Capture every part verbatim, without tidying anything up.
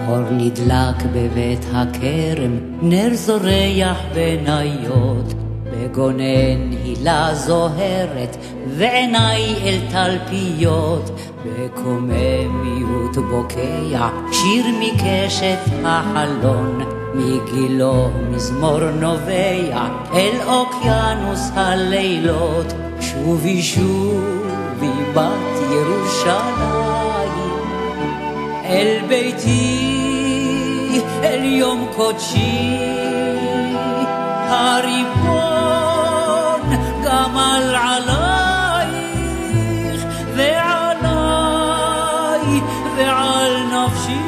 אור נדלק בבית הכרם, נר זורח בניות, בגונן הילה זוהרת, ועיניי אל תלפיות, בקוממיות בוקע, שיר מקשת החלון, מגילו מזמור נובע, אל אוקיינוס הלילות, שובי שובי בת ירושלים, אל ביתי, אל יום קודשי, הריבון גמל עלייך, ועליי, ועל נפשי.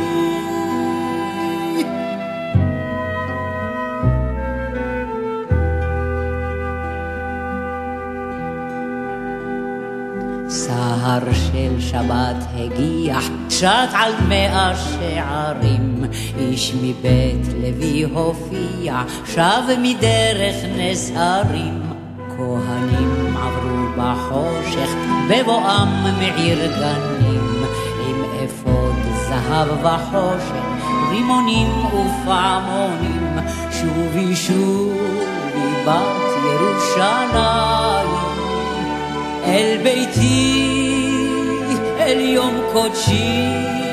סהר של שבת הגיח, שט על מאה שערים, איש מבית לוי הופיע, שב מדרך נסערים. כהנים עברו בחושך, בבואם מעיר גנים, עם אפוד זהב וחושך, רימונים ופעמונים, שובי שובי בת ירושלים, אל ביתי, אל יום קודשי,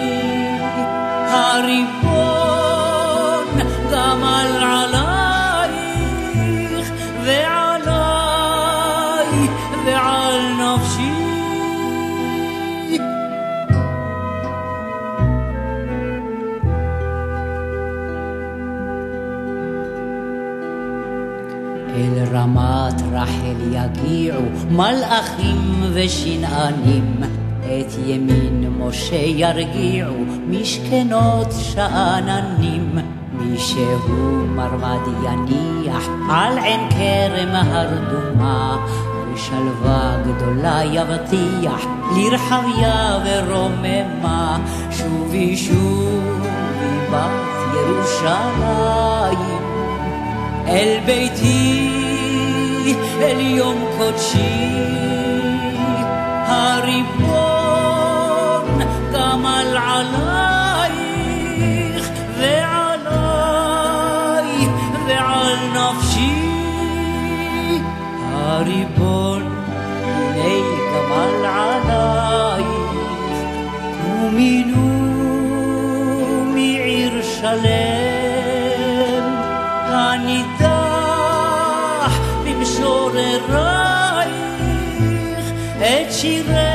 הריבון גמל עלייך, ועליי, ועל נפשי. אל רמת רחל יגיעו מלאכים ושנענים, את ימין משה ירגיעו משכנות שאננים, מי שהוא מרמד יניח על עין כרם הרדומה, ושלווה גדולה יבטיח לרחביה ורוממה. שובי שובי בת ירושלים, אל ביתי, אל יום קודשי, הריבון גמל עלייך, ועליי, ועל נפשי. הריבון הנה גמל עלייך, ומינו מעיר שלם, הנידח במשוררייך את שירי